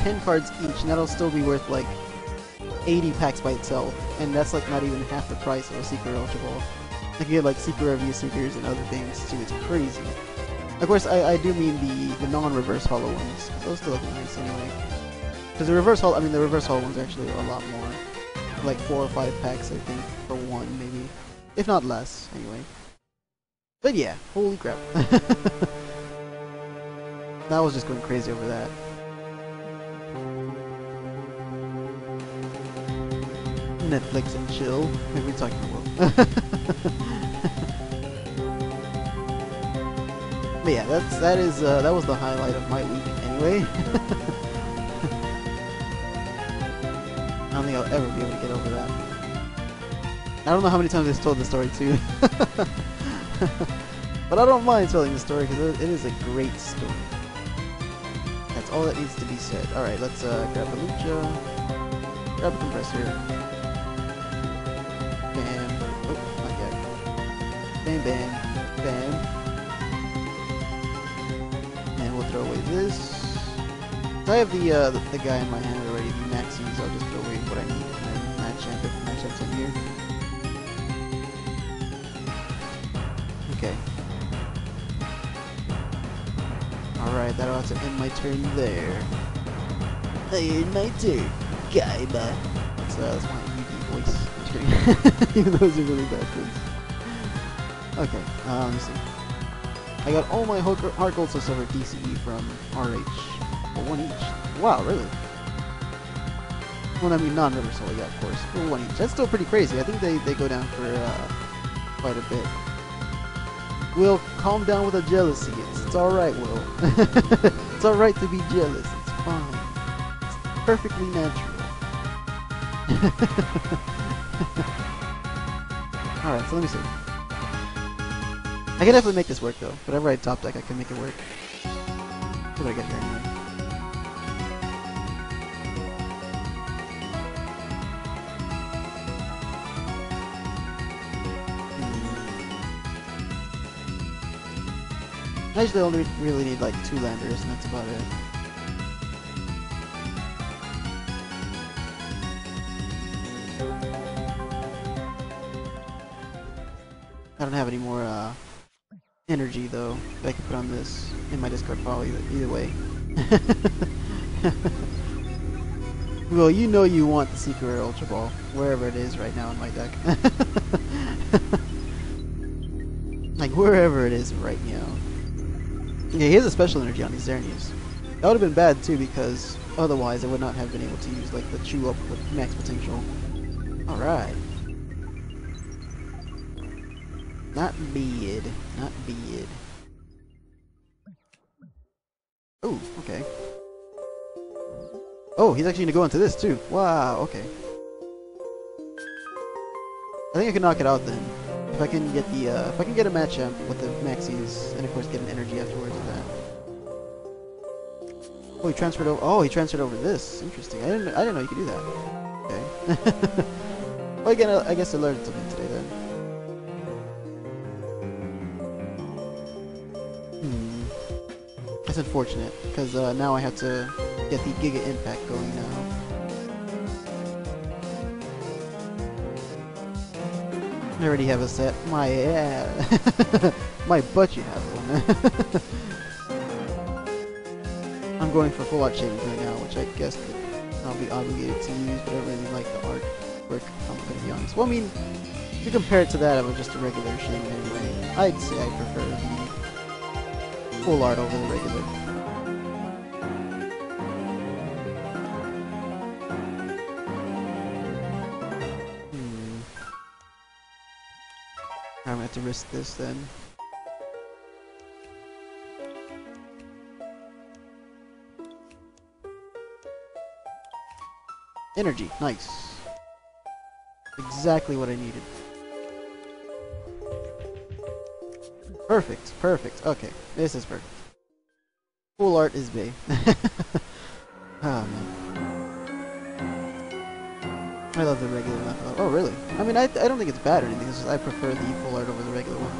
10 cards each, and that'll still be worth like 80 packs by itself, and that's like not even half the price of a Secret Ultra Ball. Like you get like Secret Review Seekers and other things too, it's crazy. Of course, I do mean the non-reverse hollow ones, because those still look nice anyway. Because the reverse hollow, the reverse hollow ones are actually a lot more. Like 4 or 5 packs, I think, for one, maybe. If not less, anyway. But yeah, holy crap. I was just going crazy over that. Netflix and chill. What are we talking about? But yeah, that was the highlight of my week anyway. I don't think I'll ever be able to get over that. I don't know how many times I've told the story too. But I don't mind telling the story because it is a great story. That's all that needs to be said. Alright, let's grab the Lucha, grab the compressor. Bam. Oh, not yet. Bam, bam, bam. And we'll throw away this. I have the guy in my hand already, the Maxis. I'll just throw away what I need and then Machamp if Machamp's in here. Okay. Alright, that'll have to end my turn there. I end my turn, Kaiba. That's my Eevee voice. I'm just kidding. Even though it's a really bad voice. Okay, let me see. I got all my Heart Gold Soul Silver DCE from RH. For one each. Wow, really? Well, I mean, non-River Soul, yeah, of course. For one each. That's still pretty crazy. I think they go down for quite a bit. Will, calm down with the jealousy. It's alright, Will. It's alright to be jealous. It's fine. It's perfectly natural. Alright, so let me see. I can definitely make this work though. Whatever I top deck, I can make it work. What do I get here anyway? I usually only really need like 2 landers, and that's about it. I don't have any more energy though that I can put on this in my discard pile either way. Well, you know you want the Secret Ultra Ball wherever it is right now in my deck. Like wherever it is right now. Yeah, he has a special energy on these Xerneas. That would have been bad too, because otherwise I would not have been able to use like the Chew Up with max potential. Alright. Not bad. Not bad. Oh, okay. Oh, he's actually gonna go into this too. Wow, okay. I think I can knock it out then. If I can get the if I can get a Machamp with the Maxis, and of course get an energy afterwards with that. Oh, he transferred over. Oh, he transferred over this. Interesting. I didn't know you could do that. Okay. Well, again, I guess I learned something today then. That's unfortunate because now I have to get the Giga Impact going now. I already have a set. My my butt, you have one. I'm going for full art shavings right now, which I guess that I'll be obligated to use, but I don't really like the artwork, I'm gonna be honest. Well, I mean, if you compare it to that of just a regular shaving anyway, I'd say I prefer the full art over the regular. I'm gonna have to risk this then. Energy, nice. Exactly what I needed. Perfect, perfect. Okay, this is perfect. Full art is B. Oh man. I love the regular one. Oh really? I mean, I don't think it's bad or anything, it's just I prefer the full art over the regular one.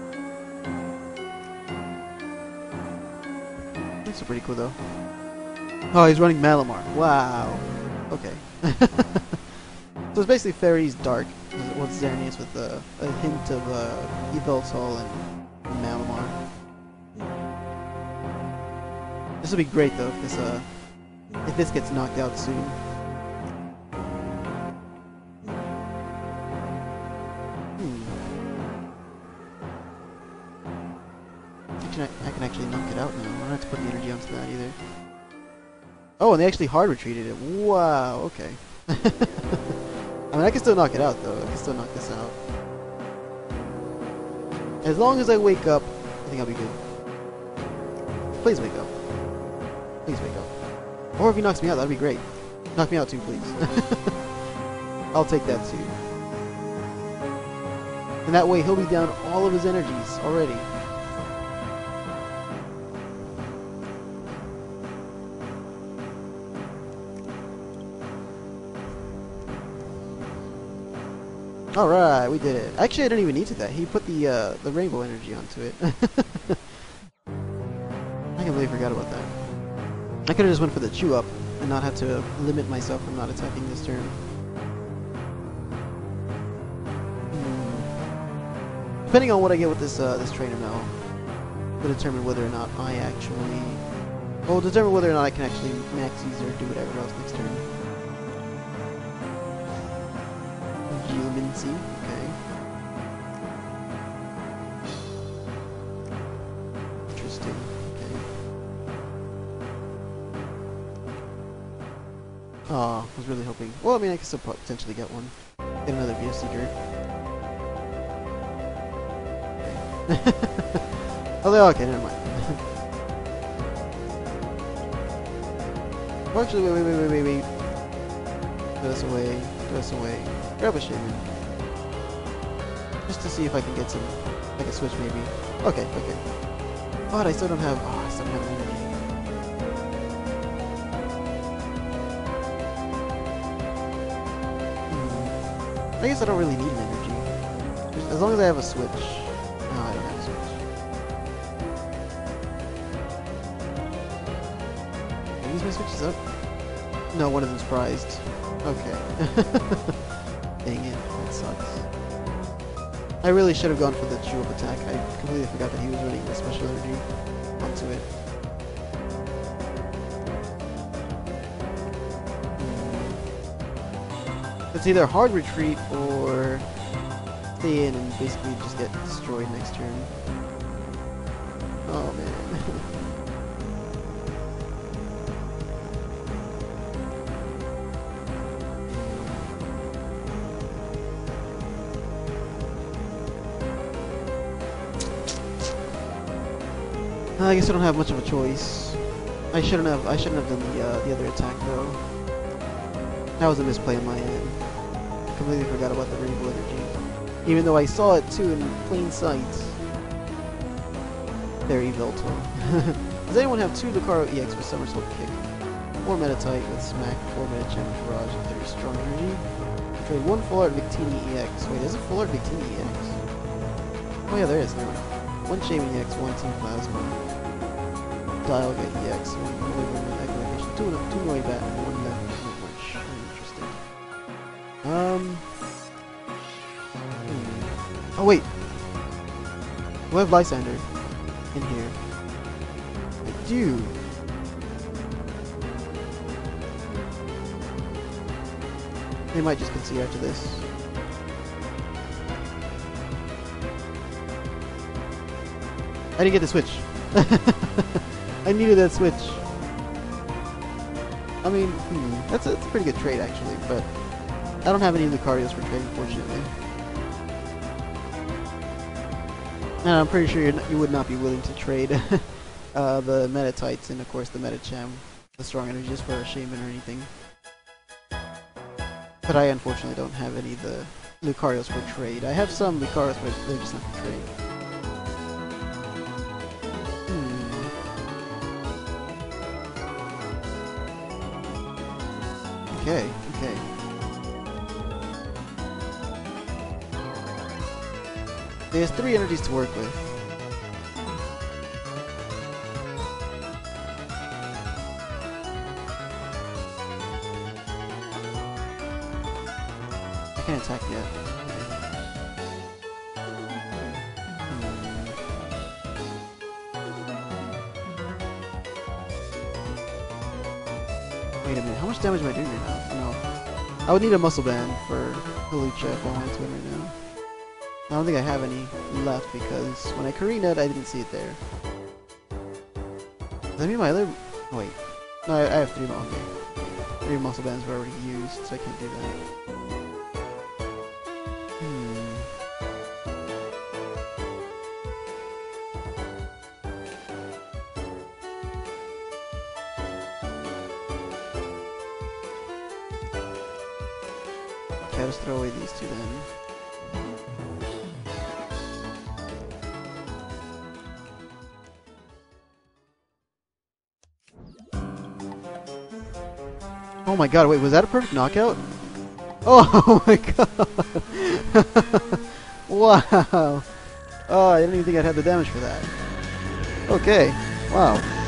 It's pretty cool though. Oh, he's running Malamar. Wow. Okay. So it's basically Fairy's Dark with Xerneas with a hint of Yveltal and Malamar. This would be great though if this gets knocked out soon. I can actually knock it out now. I don't have to put the energy onto that either. Oh, and they actually hard retreated it. Wow, okay. I mean, I can still knock it out, though. I can still knock this out. As long as I wake up, I think I'll be good. Please wake up. Please wake up. Or if he knocks me out, that'd be great. Knock me out too, please. I'll take that too. And that way, he'll be down all of his energies already. Alright, we did it. Actually, I didn't even need to that. He put the rainbow energy onto it. I completely forgot about that. I could have just went for the chew up and not have to limit myself from not attacking this turn. Depending on what I get with this this trainer now, will determine whether or not I actually... Well, determine whether or not I can actually max use or do whatever else next turn. Geomancy, okay. Interesting, okay. Oh, I was really hoping. Well, I mean, I could still potentially get one. Get another Via Seeker. Okay. Oh, okay, never mind. Well, actually, wait. Throw this away. Throw this away. Grab a Shaman. Just to see if I can get some... like a switch, maybe. Okay. But I still don't have... Oh, I still don't have energy. I guess I don't really need an energy. As long as I have a switch. No, I don't have a switch. Can I use my switches up? No, one of them's prized. Okay. Dang it, that sucks. I really should have gone for the chew up attack. I completely forgot that he was running the special energy onto it. It's either hard retreat or stay in and basically just get destroyed next turn. Oh man. I guess I don't have much of a choice. I shouldn't have done the other attack though. That was a misplay on my end. Completely forgot about the rainbow energy. Even though I saw it too in plain sight. There, Yveltal. Does anyone have 2 Lucario EX with Somersault Kick? 4 Metatite with Smack, 4 Metacham with Barrage, and 30 Strong Energy? Trade 1 Full Art Victini EX. Wait, there's a Full Art Victini EX? Oh yeah, there is. Never mind. 1 Shaman EX, 1 Team Plasma. Dialga EX, 1 Echo Location, 2 Noibat, and 1 Left Punch. Interesting. Oh wait! Do I have Lysander in here? I do! They might just concede after this. I didn't get the switch. I needed that switch. I mean, that's a pretty good trade actually, but I don't have any Lucarios for trade, unfortunately. And I'm pretty sure you would not be willing to trade the Metatites and of course the Metacham, the Strong Energy, just for a Shaman or anything. But I unfortunately don't have any of the Lucarios for trade. I have some Lucarios, but they're just not for trade. Okay. There's 3 energies to work with. can't attack yet. Wait a minute, how much damage am I doing right now? No. I would need a muscle band for Hawlucha if I wanted to win right now. I don't think I have any left because when I Karina'd, I didn't see it there. Does that mean my other... Oh, wait. No, I have 3 more. Okay. 3 muscle bands were already used, so I can't do that. Okay, I'll just throw away these 2 then. Oh my god, wait, was that a perfect knockout? Oh my god! Wow! Oh, I didn't even think I'd have the damage for that. Okay, wow.